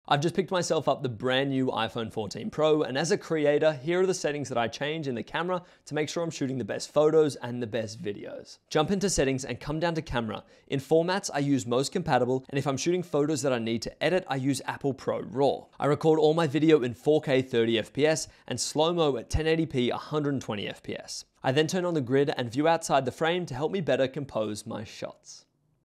I've just picked myself up the brand new iPhone 14 Pro, and as a creator, here are the settings that I change in the camera to make sure I'm shooting the best photos and the best videos. Jump into settings and come down to camera. In formats, I use most compatible, and if I'm shooting photos that I need to edit, I use Apple Pro RAW. I record all my video in 4K 30 FPS and slow-mo at 1080p 120 FPS. I then turn on the grid and view outside the frame to help me better compose my shots.